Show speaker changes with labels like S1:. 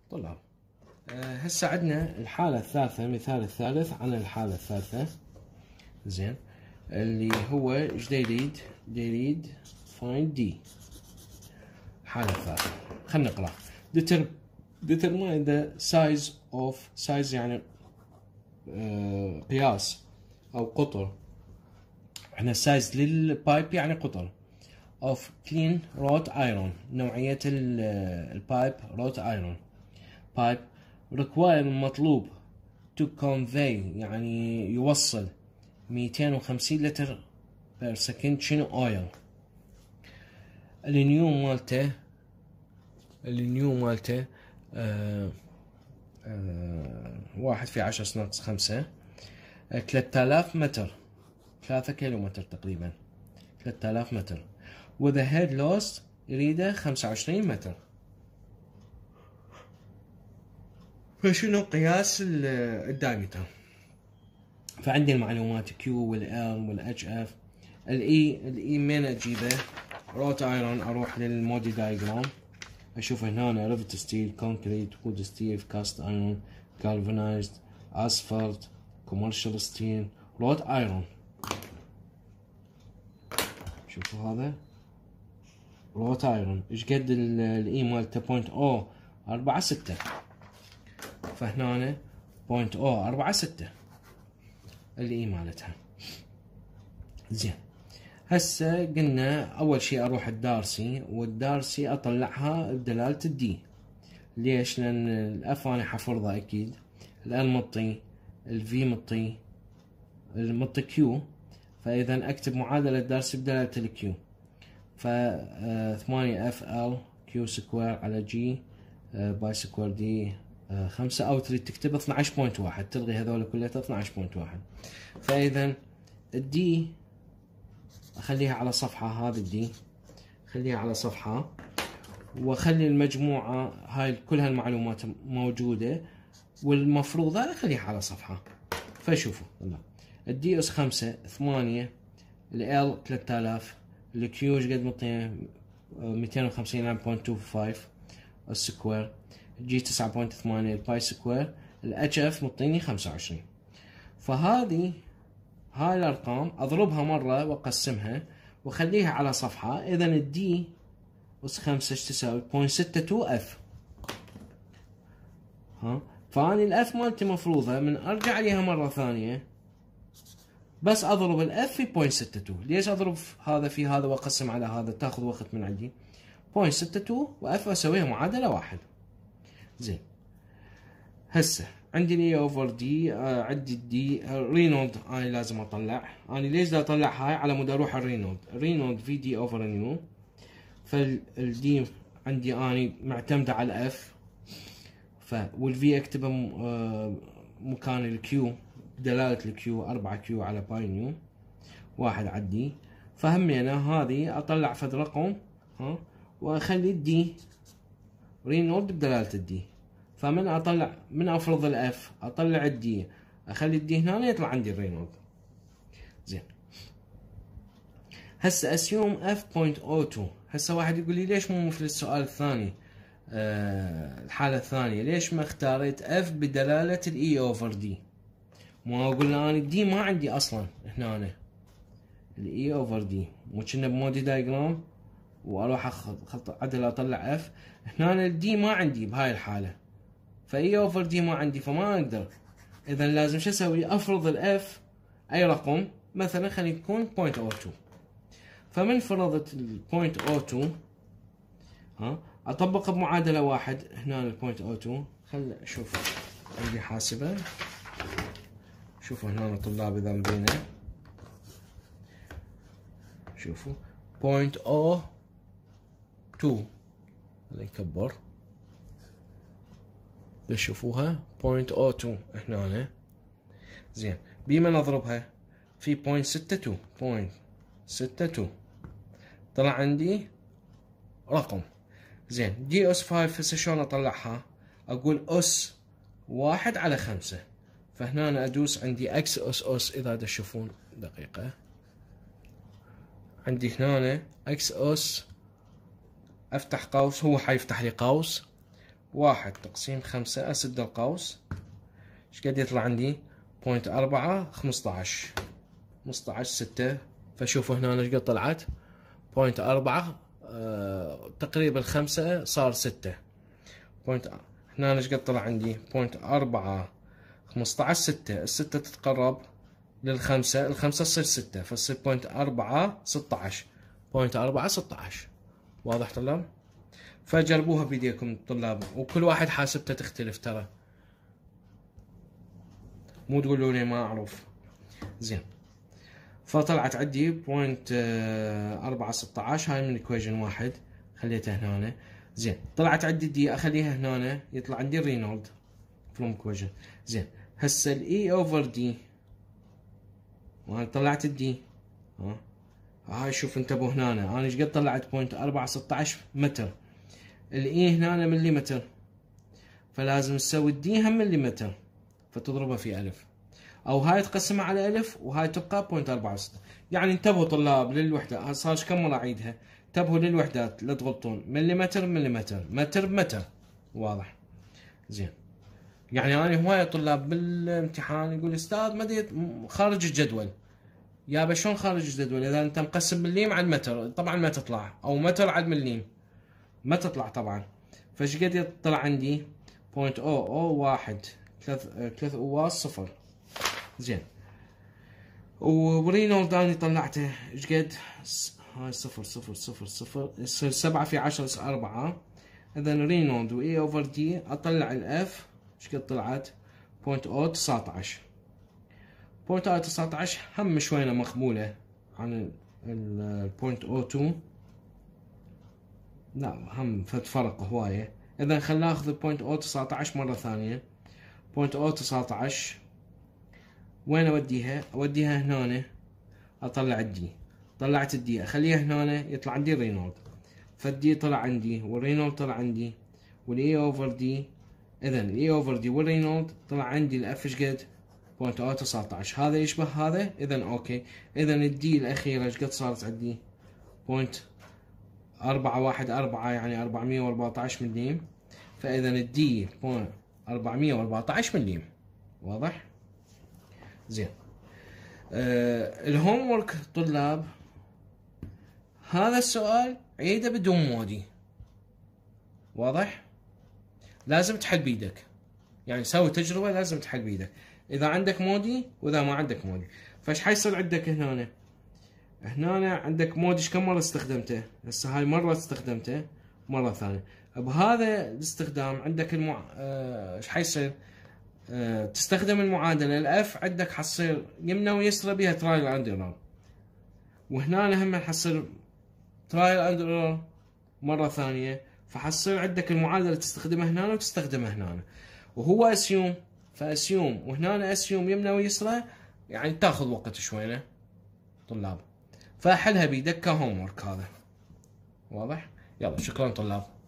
S1: طلاب. هسه عندنا الحالة الثالثة، مثال الثالث عن الحالة الثالثة. زين، اللي هو ايش يريد find D. الحالة الثالثة خلينا نقرأ. determine the size of size يعني قياس أو قطر. احنا size للبايب يعني قطر. of clean wrought iron، نوعية البايب wrought iron pipe. require مطلوب to convey يعني يوصل 250 لتر per second شنو oil. النيو مالته 1/10⁵ 3000 متر، 3 كيلومتر تقريبا، 3000 متر. with a head loss يريده 25 متر. فشنو قياس الدايمتر؟ فعندي المعلومات Q والL والHF. الإي من أجيبه؟ روت ايرون، أروح للمودي دايجرام أشوف هنا ريفت ستيل، كونكريت، وود ستيل، كاست ايرون، galvanized، اسفلت، كوميرشال ستيل، روت ايرون. شوفوا هذا روت ايرون ايش قد الإي مالته 0.046، فهنا 0.046 الإي مالتها. زين، هسه قلنا أول شي أروح الدارسي، والدارسي أطلعها بدلالة الدي. ليش؟ لأن الأف أنا حفرضها أكيد، الأل مطي، الفي مطي كيو، فإذا أكتب معادلة دارسي بدلالة الكيو. ف8 اف ال كيو سكوير على جي باي سكوير دي 5، أو تريد تكتب 12.1، تلغي هذول كلها 12.1. فإذا الدي أخليها على صفحة، هذه الدي خليها على صفحة، وأخلي المجموعة هاي كل هالمعلومات موجودة، والمفروضة أخليها على صفحة. فشوفوا الدي اس 5 8، ال 3000، الكيو ايش قد مطيه 250.25 السكوير، جي 9.8 الباي سكوير، الاتش اف مطيني 25. فهذه هاي الارقام اضربها مره واقسمها واخليها على صفحه. اذا الدي اس 5 ايش تساوي؟ 0.62 اف. فاني الاف مالتي مفروضه من ارجع عليها مره ثانيه، بس اضرب الاف في 0.62. ليش اضرب هذا في هذا واقسم على هذا؟ تاخذ وقت من عندي. 0.62 واف اسويها معادله واحد. زين، هسه عندي الاي اوفر دي، عندي الدي رينولد انا لازم اطلع. انا ليش دا اطلع هاي؟ على مود اروح الرينولد في دي اوفر نيو. فالدي عندي اني معتمده على الاف، والفي اكتبه مكان الكيو بدلاله الكيو، 4 كيو على باي نيو، واحد عدي. فهمينا هذه اطلع فد رقم واخلي الدي رينولد بدلاله الدي. فمن اطلع من افرض الاف اطلع الدي، اخلي الدي هنا يطلع عندي الرينولد. زين، هسه اسيوم اف 0.02. هسه واحد يقول لي ليش مو مثل السؤال الثاني، الحالة الثانية ليش ما اختاريت اف بدلالة الاي اوفر دي؟ ما قلنا انا الدي ما عندي اصلا هنا، الاي اوفر دي مو كنا بمودي دايجرام واروح اخذ خط عدل اطلع اف. هنا الدي ما عندي بهاي الحالة، فاي اوفر دي ما عندي، فما اقدر. اذا لازم شو اسوي؟ افرض الاف اي رقم، مثلا خلي يكون 0.02. فمن فرضت ال 0.02 اطبق بمعادله واحد هنا ال 0.02. خل اشوف عندي حاسبه. شوفوا هنا طلاب اذا مبينه، شوفوا 0.02 هذا يكبر تشوفوها 0.02 هنا. زين، بما نضربها في 0.62 طلع عندي رقم. زين، دي اس 5 هسه شلون اطلعها؟ اقول اس 1/5. فهنا أنا ادوس عندي اكس اس اذا تشوفون دقيقة، عندي هنا اكس اس، افتح قوس، هو حيفتح لي قوس 1 تقسيم 5 اسد القوس ايش قد يطلع عندي؟ 0.4 15 6. فشوفوا هنا ايش قد طلعت؟ 0.4 تقريبا 5 صار 6. هنا ايش قد طلع عندي؟ 0.4 15 6. الستة تتقرب للخمسة، الخمسة تصير 6 فتصير 0.4 16. 0.4 16. واضح طلاب؟ فجربوها بيديكم طلاب، وكل واحد حاسبته تختلف ترى، مو تقولوا لي ما اعرف. زين، فطلعت عندي 0.4 16. هاي من ايكويشن 1 خليتها هنا. زين، طلعت عندي دي اخليها هنا، يطلع عندي رينولد فروم ايكويشن. زين، هسه الاي اوفر دي، وانا طلعت الدي. هاي شوف انتبهوا هنا، انا ايش قد طلعت؟ 0.4 16 متر. الاي هنا مليمتر، فلازم تسوي الدي هم مليمتر، فتضربها في ألف، او هاي تقسمها على ألف وهاي تبقى 0.46. يعني انتبهوا طلاب للوحدة، صار كم مرة اعيدها، انتبهوا للوحدات لا تغلطون. مليمتر مليمتر، متر بمتر. واضح؟ زين، يعني انا هواية طلاب بالامتحان يقول استاذ ما ادري خارج الجدول. يابا شلون خارج الجدول؟ اذا انت مقسم مليم على المتر طبعا ما تطلع، او متر على المليم ما تطلع طبعا. فايش قد يطلع عندي؟ 0.001 3 قواس 0. زين، ورينولد اني طلعته ايش قد؟ هاي 0 0 0 0 يصير 7 في 10 يصير 4. اذا رينولد واي اوفر دي اطلع الاف ايش قد طلعت؟ 0.019. 0.019 هم شوية مقبولة عن ال 0.02. لا هم فرق هواية. اذا خلينا ناخذ 0.019 مرة ثانية. 0.019 وين اوديها؟ اوديها هنا، اطلع الدي. طلعت الدي اخليها هنا، يطلع عندي رينولد. فالدي طلع عندي والرينولد طلع عندي والاي اوفر دي. اذا الاي اوفر دي والرينولد طلع عندي الاف ايش قد؟ 0.019. هذا يشبه هذا، اذا اوكي. اذا الدي الاخيرة ايش قد صارت عندي؟ 0.414 يعني 414 مليم. فاذا الدي 414 مليم. واضح؟ زين، الهوم ورك طلاب، هذا السؤال عيده بدون مودي. واضح؟ لازم تحل بيدك، يعني سوي تجربة لازم تحل بيدك، اذا عندك مودي واذا ما عندك مودي. فايش حيصير عندك هنا؟ هنا عندك مودي كم مرة استخدمته؟ هسه هاي مرة استخدمته، مرة ثانية. بهذا الاستخدام عندك ايش حيصير؟ تستخدم المعادلة الاف عندك حتصير يمنى ويسرى بها ترايل اند ايرور، وهنا هم حتصير ترايل اند ايرور مرة ثانية. فحتصير عندك المعادلة تستخدمها هنا وتستخدمها هنا، وهو اسيوم، فاسيوم وهنا اسيوم يمنى ويسرى، يعني تاخذ وقت شوية طلاب. فحلها بيدك كهوم ورك هذا. واضح؟ يلا شكرا طلاب.